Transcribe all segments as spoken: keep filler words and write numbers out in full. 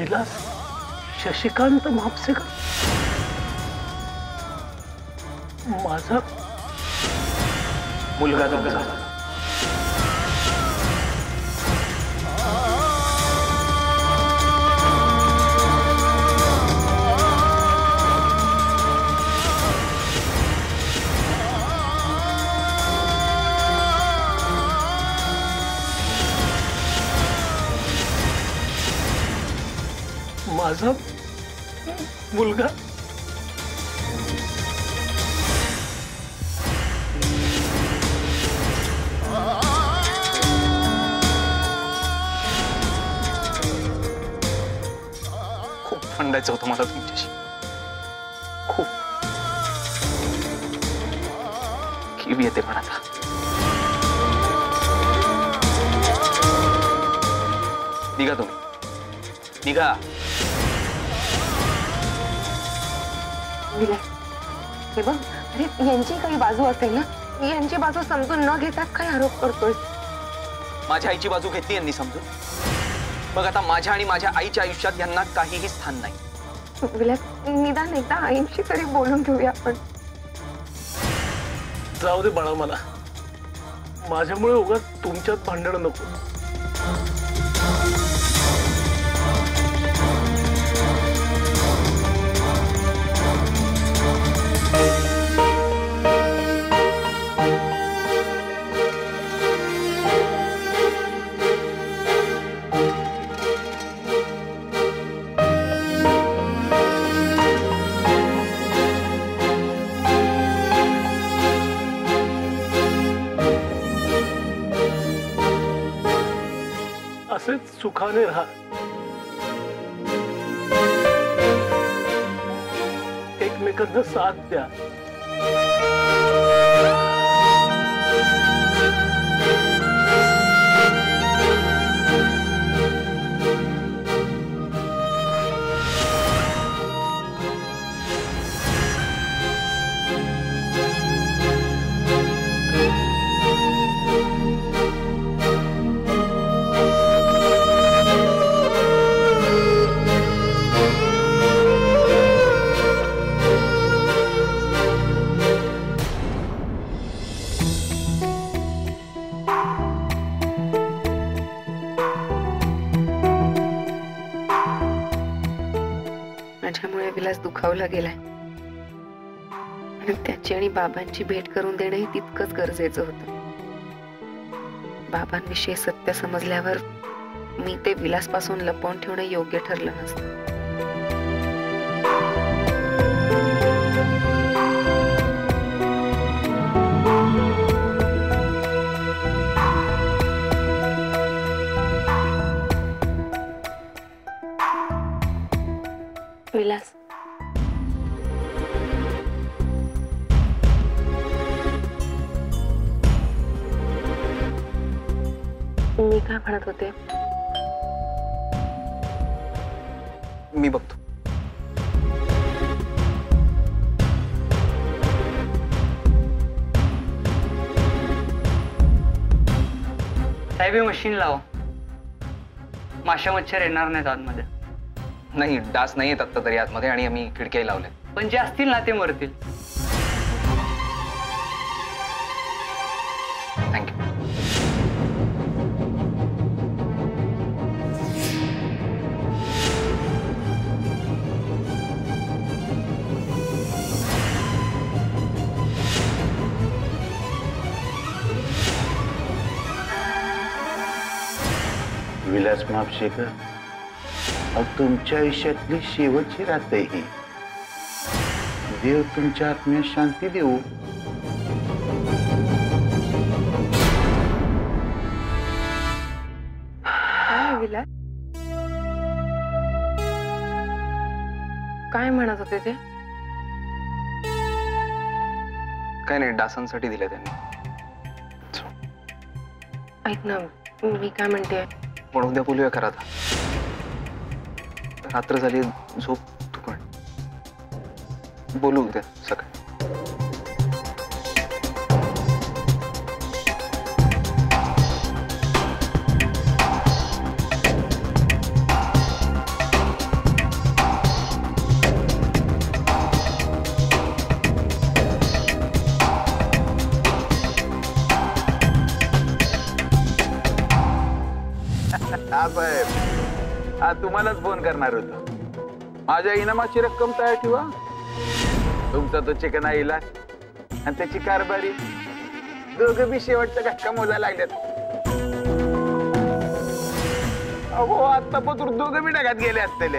विलास शशिकांत म्हापसेकर माझा मुलगा तुमचा माझा मुलगा खूप भांडायचं होतं मला तुमच्याशी खूप कीव येते पण आता निघा तुम्ही निघा हे बघ अरे यांची काही बाजू असेल ना यांची बाजू समजून न घेता काय आरोप करतोय माझ्या आईची बाजू घेतली यांनी समजून बघ आता माझ्या आणि माझ्या आईच्या आयुष्यात यांना काहीही स्थान नाही विलास निदान एकदा आईशी तरी बोलून घेऊया आपण जाऊ दे बाळा मला माझ्यामुळे उगाच तुमच्यात भांडण नको असेच सुखाने राहा एकमेकांना साथ द्या माझ्यामुळे विलास दुखावला गेलाय आणि त्याची आणि बाबांची भेट करून देणंही तितकंच गरजेचं होतं बाबांविषयी सत्य समजल्यावर मी ते विलास पासून लपवून ठेवणं योग्य ठरलं नसतं विलास मी काय म्हणत होते मी बघतो साहेब मशीन लाव माशा मच्छर येणार नाहीत आतमध्ये नाही डास नाही येत आता तरी आतमध्ये आणि आम्ही खिडक्याही लावल्या पण जे असतील ना ते मरतील थँक्यू विलास म्हापसेकर अब तुमच्या आयुष्यातली शेवटची रात्र ही देव तुमच्या आत्म्यात शांती देऊ काय विलास काय म्हणत होते ते काय नाही डासांसाठी दिले त्यांनी ऐक ना मी काय म्हणते पण उद्या बोलूया खरं आता रात्र झाली झोप तू पण बोलू उद्या सकाळी हा तुम्हालाच फोन करणार होतो. माझ्या इनामाची रक्कम तयार ठेवा. तुमचा तो चिकन आईला आणि त्याची कारभारी दोघं बी शेवटचा धक्का मोजायला लागल्यात. अहो आता पण दोघं बी डगात गेले असतेले.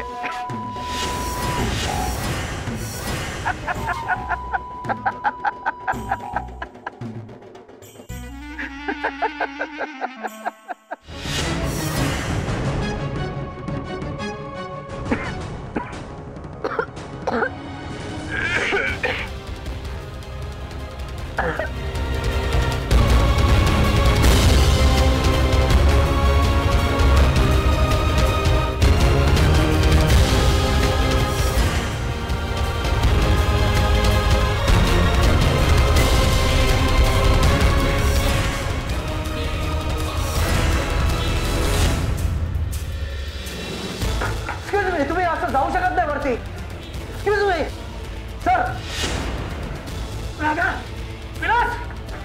तुम्ही असं जाऊ शकत नाही वरती. तुम्ही सर राधा विलास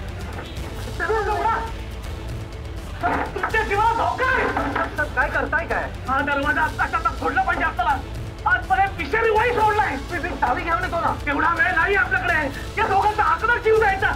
तुमच्या जीवाला धोका आहे. काय करताय काय? हा दरवाजा आत्ताच्या आता फोडला पाहिजे आपल्याला. आजपर्यंत पिशेरी वाई सोडलाय. तुम्ही चावी घेऊन येतो ना. तेवढा वेळ नाही आपल्याकडे. या दोघांचा आकडा जीव द्यायचा.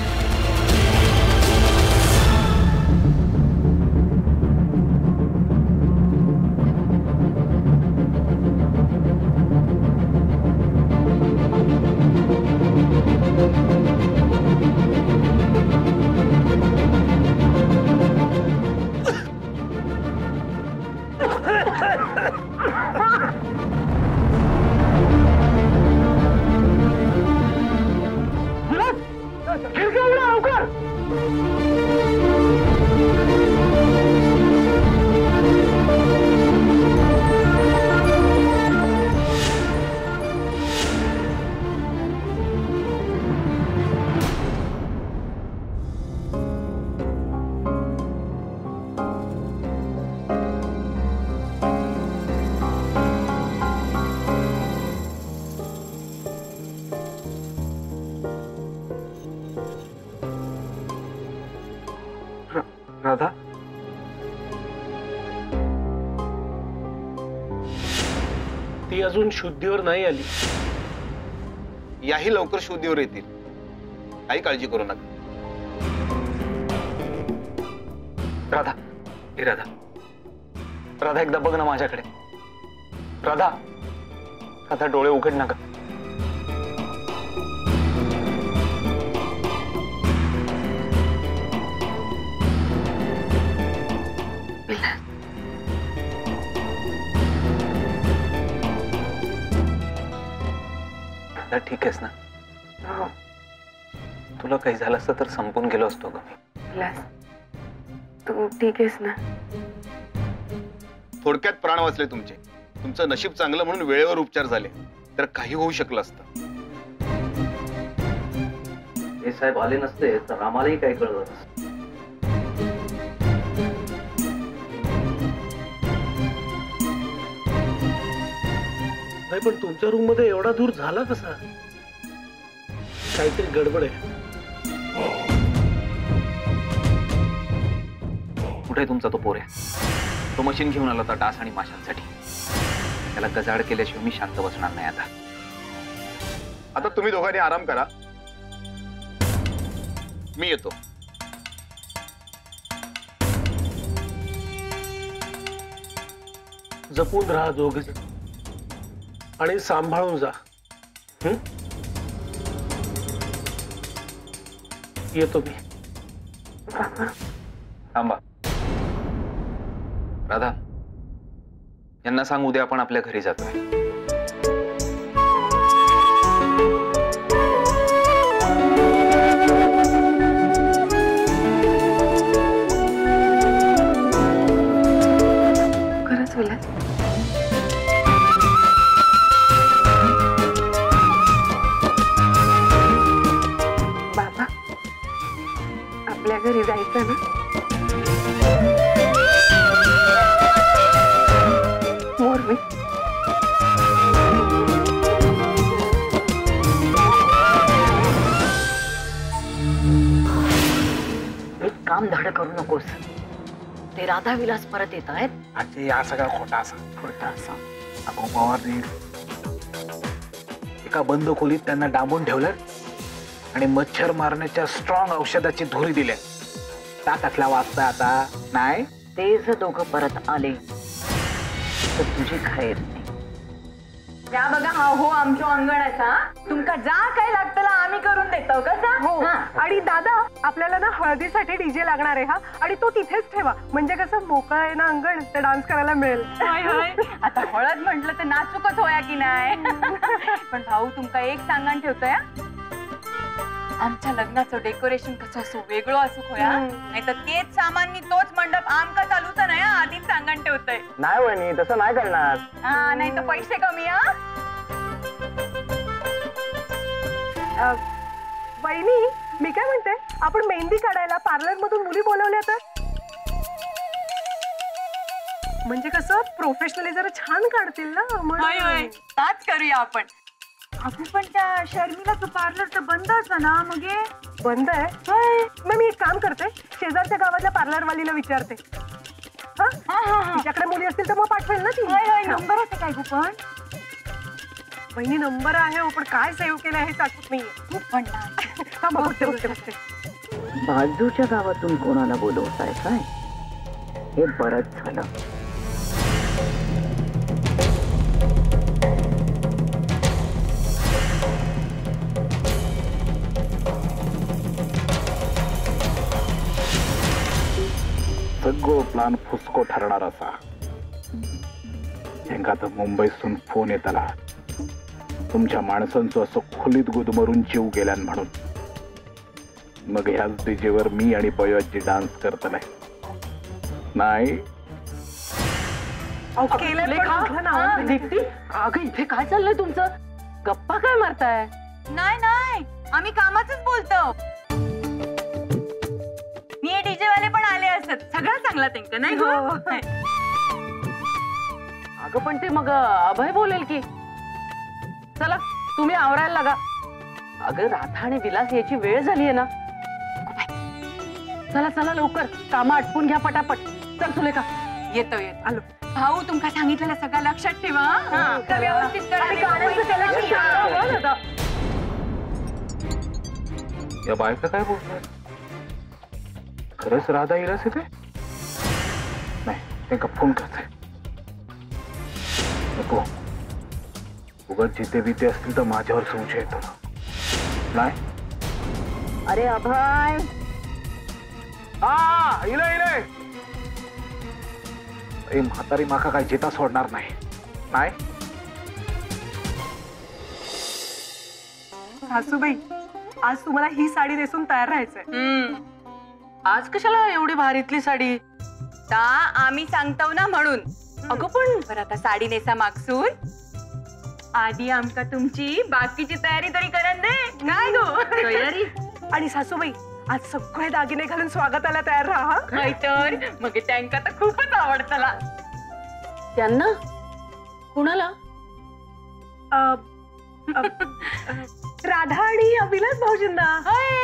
राधा ती अजून शुद्धीवर नाही आली. याही लवकर शुद्धीवर येतील. काही काळजी करू नका. राधा हे राधा राधा एकदा बघ ना माझ्याकडे. राधा राधा डोळे उघड नका. ठीक आहेस ना? हो. तुला काही झालं असतं तर संपून गेलो असतो ग मी. विलास तू ठीक आहेस ना? थोडक्यात प्राण वाचले तुमचे. तुमचं नशीब चांगलं म्हणून वेळेवर उपचार झाले. तर काही होऊ शकलं असतं. हे साहेब आले नसते तर आम्हालाही काय कळलं नसतं. नाही पण तुमच्या रूम मध्ये एवढा दूर झाला कसा? काहीतरी गडबड आहे. कुठे तुमचा तो पोर आहे? तो मशीन घेऊन आला होता डास आणि माशांसाठी. त्याला गजाड केल्याशिवाय मी शांत बसणार नाही आता. आता तुम्ही दोघांनी आराम करा. मी येतो. जपून राहा दोघे आणि सांभाळून जा. हं? येतो मी. थांबा. राधा यांना सांग उद्या आपण आपल्या घरी जातोय. खरंच विलास? बाबा आपल्या घरी जायचं ना? मोरवी एक काम धाड करू नकोस. ते राधा विलास परत येत आहेत. आजी हा सगळा खोटा असा खोटा असा. अगो पवारनी एका बंद खोलीत त्यांना डांबून ठेवलं आणि मच्छर मारण्याच्या स्ट्रॉंग औषधाची धुरी दिल्या. त्या कसला वाचता आता नाही. ते जर दोघं परत आले तर तुझी खैर नाही. या बघा हा हो आमच्या अंगणाचा तुमका जा काय लागतं आम्ही करून देतो कसा. हो आणि दादा आपल्याला ना हळदीसाठी डीजे लागणार आहे हा, आणि तो तिथेच ठेवा म्हणजे कसं मोकळं आहे ना अंगण, ते डान्स करायला मिळेल. होय होय आता हळद म्हटलं तर नाचूकच होया की नाही. पण भाऊ तुमका एक सांगान ठेवतोय आमच्या लग्नाचं डेकोरेशन कसं असो वेगळं असू होया, नाही तर तेच सामान्य तोच मंडप आमका चालूच नाही आधीच सांगान ठेवतोय. नाही वहिनी तसं नाही करणार. हा नाही तर पैसे कमी. हा वहिनी मी काय म्हणते, आपण मेहंदी काढायला पार्लर मधून मुली बोलवल्या तर म्हणजे कसं प्रोफेशनली जरा छान काढतील ना. होय होय ताच करूया आपण. अगं पण त्या शर्मिलाचं पार्लर तर बंद असं ना. मग बंद आहे होय. मग मी एक काम करते, शेजारच्या गावातल्या पार्लरवालीला विचारते. हा तिच्याकडे मुली असतील तर मग पाठवेल ना ती. नंबर आहे काय पण बहिणी नंबर आहे हो, पण काय सेव्ह केलं हे आठवत नाहीये. पण बघते बघते बघते. बाजूच्या गावातून कोणाला बोलवताय काय, हे बरंच झालं. सगळं प्लान फुसको ठरणार असा. हेंगा तर मुंबईतून फोन येताला तुमच्या माणसांचं असं खोलीत गुदमरून जीव गेल्यान म्हणून. मग ह्याच डीजेवर मी आणि पयोजी डान्स करतलाय नाही. दीप्ती अगं इथे काय चाललंय तुमचं, गप्पा काय मारताय. नाही नाही आम्ही कामाचंच बोलतो. मी डीजे वाले पण आले असत सगळं चांगला त्यांना नाही. अगं पण ते मग अभय बोलेल की. चला तुम्ही आवरायला लागा. अगं राधा आणि विलास याची वेळ झालीये ना. चला चला लवकर काम आटपून घ्या पटापट. चल सुलेखा. येतो येतो आलो. भाऊ तुमका सांगितलेलं सगळं लक्षात ठेवा. व्यवस्थित करा. या बायका काय बोलतात, खरंच राधा इलास येते नाही. त्यांना फोन करते. नको उगाच जिथे बिते असतील तर माझ्यावर संशय येतो नाही. अरे अभय. हा इले इले. अरे म्हातारी माका काय जिता सोडणार नाही नाही. सासूबाई आज तुम्हाला ही साडी नेसून तयार राहायचंय. आज कशाला एवढी भारीतली साडी. ता आम्ही सांगतो ना म्हणून. अगं पण बरं आता साडी नेसा मागसून आधी आमका तुमची बाकीची तयारी तरी करून दे. काय गो तयारी. आणि सासूबाई आज सगळे दागिने घालून स्वागताला तयार राहा. तर मग त्यांका तर खूपच आवडतला. त्यांना कुणाला. राधा आणि विलास भाऊजींना.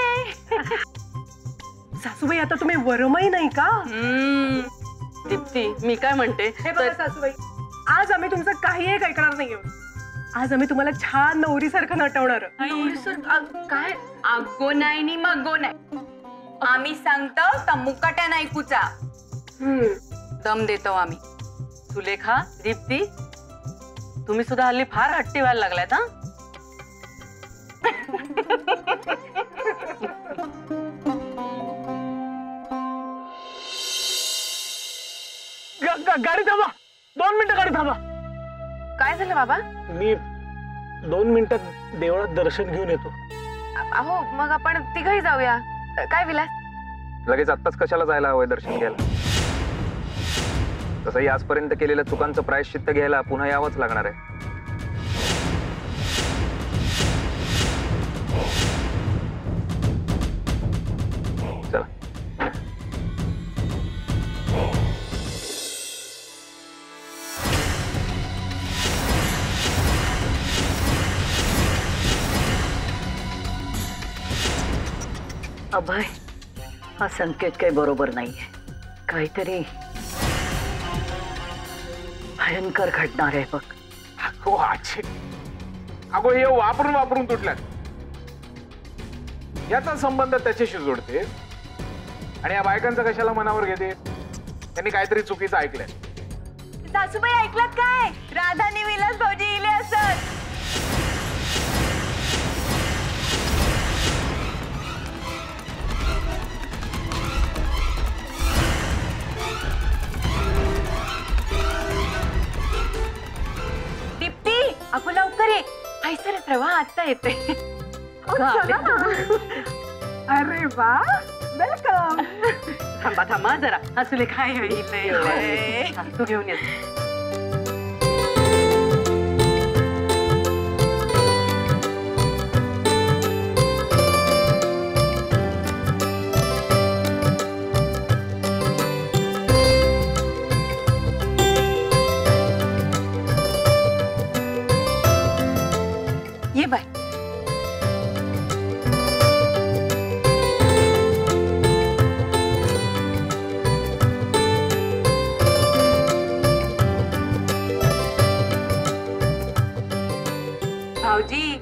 सासूबाई आता तुम्ही वरमही नाही का. दीप्ती मी काय म्हणते, हे बघा सासूबाई आज आम्ही तुमचं काही एक ऐकणार नाहीये. आज आम्ही तुम्हाला छान नवरी सारखं नटवणार. काय अगो नाही नि मगो नाही. आम्ही सांगतो तर मुकाट्या नाही कुचा. दम देतो आम्ही. सुलेखा दीप्ती तुम्ही सुद्धा हल्ली फार हट्टी व्हायला लागलात. हा गाडी थांबा. दोन मिनिटं गाडी थांबा. काय झालं बाबा. मी दोन मिनिटात देवळात दर्शन घेऊन येतो. अहो मग आपण तिघही जाऊया. काय विलास. लगेच आत्ताच कशाला जायला हवंय दर्शन घ्यायला. तसंही आजपर्यंत केलेल्या चुकांचं प्रायश्चित्त घ्यायला पुन्हा यावंच लागणार आहे. चला. अभय हा संकेत काही बरोबर नाहीये. काहीतरी भयंकर घडणार आहे बघ. अगो आजी, अगो हे वापरून वापरून तुटल्यात. याचा संबंध त्याच्याशी जोडते आणि या बायकांचा कशाला मनावर घेते? त्यांनी काहीतरी चुकीचं ऐकलंय. सासूबाई ऐकलात काय? राधानी विलास भाऊजी इले असत. दीप्ती, अगो लवकर ये. ऐसर प्रवाह आता येते. अरे वा, वेलकम. थांबा थांबा जरा. असले काय होईल तू घेऊन ये. ये बाय. भाऊजी,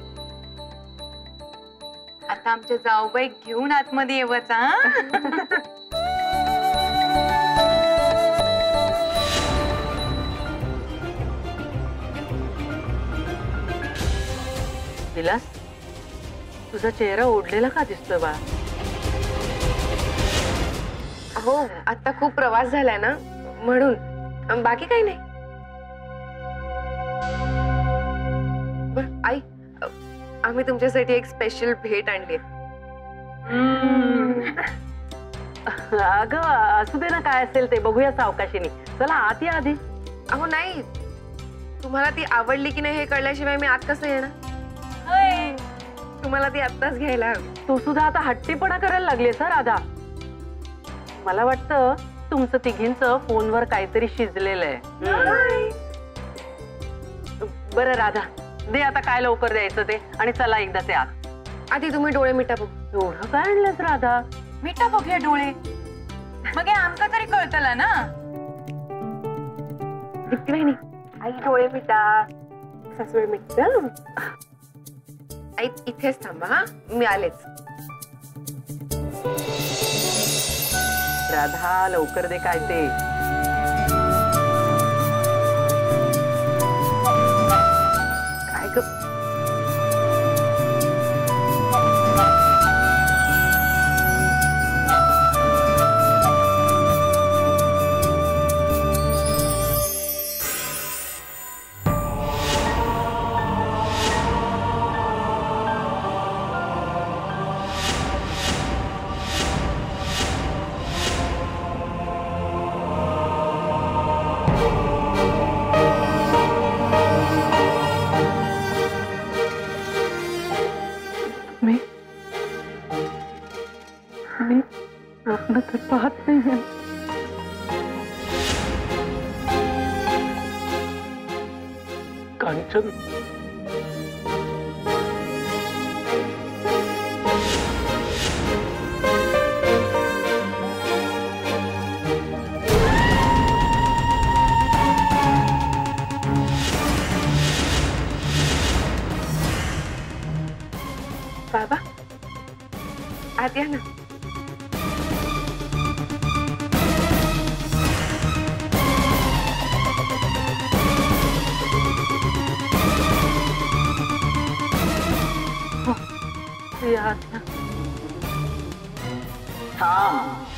आता आमच्या जाऊबाई घेऊन आतमध्ये येवच. हा विलास, तुझा चेहरा ओढलेला का दिसतोय बा? हो, आता खूप प्रवास झालाय ना म्हणून. बाकी काही नाही. बरं आई, आम्ही तुमच्यासाठी एक स्पेशल भेट आणली. अगं असू दे ना, काय असेल ते बघूया सावकाशीने. चला आत या आधी. अहो नाही, तुम्हाला ती आवडली की नाही हे कळल्याशिवाय मी आत कसं येणार? तुम्हाला ती आत्ताच घ्यायला हवी. तू सुद्धा आता हट्टीपणा करायला लागलीस ना राधा. मला वाटतं तुमचं तिघींचं फोनवर काहीतरी शिजलेलं आहे. बरं राधा, दे आता काय लवकर द्यायचं ते आणि चला एकदा ते आत. आधी तुम्ही डोळे मिटा बघ. एवढं काय आणलंस राधा? मिठा बघूया डोळे. मग हे आमका तरी कळतला ना. दीप्ती बहिणी, आई डोळे मिटा. सासूबाई मिट. आई इथेच थांबा. हा, मी आलेच. राधा लवकर दे काय ते. काय ग? स्वप्न तर पाहत नाही. कांचन, बाबा आत या ना. थांब.